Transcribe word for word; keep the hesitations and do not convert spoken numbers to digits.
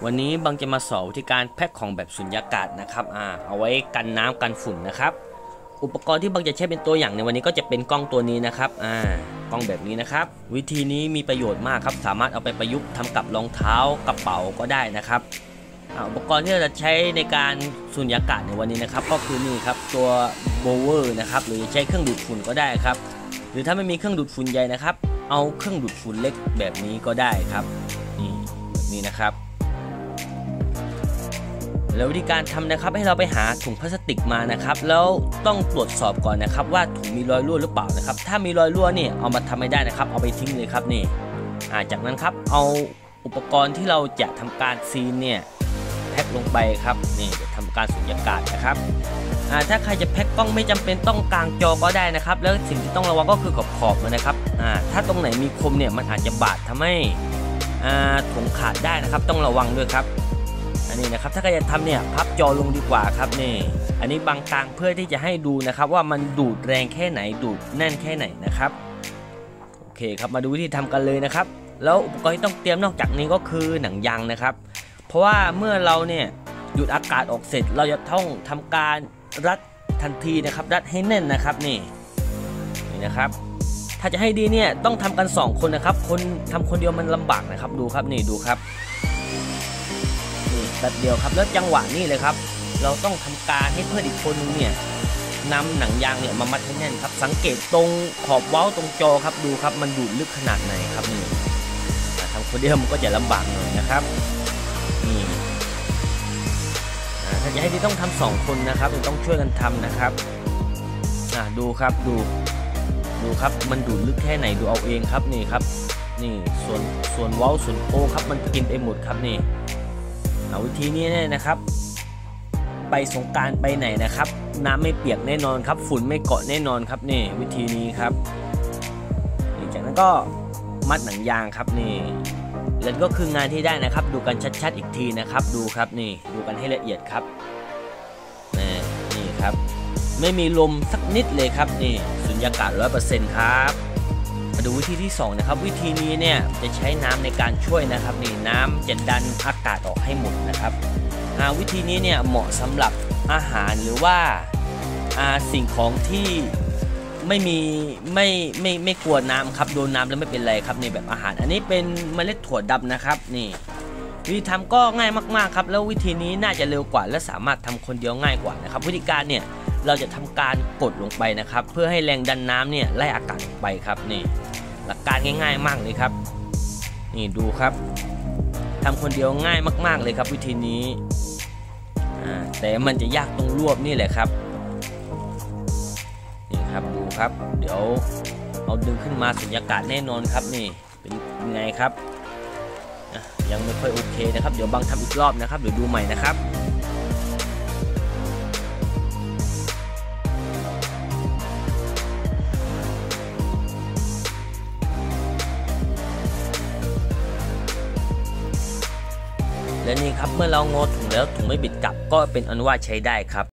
วันนี้บังจะมาสอนวิธีการแพ็คของแบบสุญญากาศนะครับอ่าเอาไว้กันน้ำกันฝุ่นนะครับอุปกรณ์ที่บังจะใช้เป็นตัวอย่างในวันนี้ก็จะเป็นกล้องตัวนี้นะครับอ่ากล้องแบบนี้นะครับวิธีนี้มีประโยชน์มากครับสามารถเอาไปประยุกต์ทำกับรองเท้ากระเป๋าก็ได้นะครับอุปกรณ์ที่เราจะใช้ในการสุญญากาศในวันนี้นะครับก็คือนี่ครับตัวโบเวอร์นะครับหรือใช้เครื่องดูดฝุ่นก็ได้ครับหรือถ้าไม่มีเครื่องดูดฝุ่นใหญ่นะครับเอาเครื่องดูดฝุ่นเล็กแบบนี้ก็ได้ครับนี่แบบนี้นะครับแล้ววิธีการทำนะครับให้เราไปหาถุงพลาสติกมานะครับแล้วต้องตรวจสอบก่อนนะครับว่าถุงมีรอยรั่วหรือเปล่านะครับถ้ามีรอยรั่วนี่เอามาทำไม่ได้นะครับเอาไปทิ้งเลยครับนี่จากนั้นครับเอาอุปกรณ์ที่เราจะทำการซีนเนี่ยแพ็คลงไปครับนี่จะทำการสุญญากาศนะครับถ้าใครจะแพ็คกล้องไม่จำเป็นต้องกลางจอก็ได้นะครับแล้วสิ่งที่ต้องระวังก็คือขอบขอบมันนะครับถ้าตรงไหนมีคมเนี่ยมันอาจจะบาดทำให้ถุงขาดได้นะครับต้องระวังด้วยครับอันนี้นะครับถ้าใครจะทำเนี่ยพับจอลงดีกว่าครับนี่อันนี้บางกลางเพื่อที่จะให้ดูนะครับว่ามันดูดแรงแค่ไหนดูดแน่นแค่ไหนนะครับโอเคครับมาดูวิธีทำกันเลยนะครับแล้วอุปกรณ์ที่ต้องเตรียมนอกจากนี้ก็คือหนังยางนะครับเพราะว่าเมื่อเราเนี่ยหยุดอากาศออกเสร็จเราจะต้องทำการรัดทันทีนะครับรัดให้แน่นนะครับนี่นี่นะครับถ้าจะให้ดีเนี่ยต้องทำกันสองคนนะครับคนทำคนเดียวมันลำบากนะครับดูครับนี่ดูครับนี่ตัดเดียวครับแล้วจังหวะนี้เลยครับเราต้องทำการให้เพื่อนอีกคนนึงเนี่ยนำหนังยางเนี่ยมามัดให้แน่นครับสังเกตตรงขอบเว้าตรงจอครับดูครับมันดูดลึกขนาดไหนครับนี่ทำคนเดียวมันก็จะลำบากหน่อยนะครับนี่ถ้าจะให้ดีต้องทำสองคนนะครับต้องช่วยกันทำนะครับดูครับดูดูครับมันดูดลึกแค่ไหนดูเอาเองครับนี่ครับนี่ส่วนส่วนเว้าส่วนโค้งครับมันกินไปหมดครับนี่วิธีนี้เนี่ยนะครับไปสงกรานต์ไปไหนนะครับน้ำไม่เปียกแน่นอนครับฝุ่นไม่เกาะแน่นอนครับนี่วิธีนี้ครับจากนั้นก็มัดหนังยางครับนี่แล้วก็คืองานที่ได้นะครับดูกันชัดๆอีกทีนะครับดูครับนี่ดูกันให้ละเอียดครับนี่ครับไม่มีลมสักนิดเลยครับนี่สุญญากาศ ร้อยเปอร์เซ็นต์ ครับมาดูวิธีที่สองนะครับวิธีนี้เนี่ยจะใช้น้ำในการช่วยนะครับนี่น้ำจะดันอากาศออกให้หมดนะครับวิธีนี้เนี่ยเหมาะสำหรับอาหารหรือว่าสิ่งของที่ไม่มีไม่ไม่ไม่กลัวน้ำครับโดนน้ำแล้วไม่เป็นไรครับนี่แบบอาหารอันนี้เป็นเมล็ดถั่วดำนะครับนี่วิธีทำก็ง่ายมากๆครับแล้ววิธีนี้น่าจะเร็วกว่าและสามารถทำคนเดียวง่ายกว่านะครับวิธีการเนี่ยเราจะทำการกดลงไปนะครับเพื่อให้แรงดันน้ำเนี่ยไล่อากาศออกไปครับนี่หลักการง่ายๆมากเลยครับนี่ดูครับทำคนเดียวง่ายมากๆเลยครับวิธีนี้แต่มันจะยากตรงรวบนี่แหละครับนี่ครับดูครับเดี๋ยวเอาดึงขึ้นมาสุญญากาศแน่นอนครับนี่เป็นยังไงครับยังไม่ค่อยโอเคนะครับเดี๋ยวบังทำอีกรอบนะครับเดี๋ยวดูใหม่นะครับและนี่ครับเมื่อเรางอถุงแล้วถุงไม่บิดกลับก็เป็นอนุว่าใช้ได้ครับ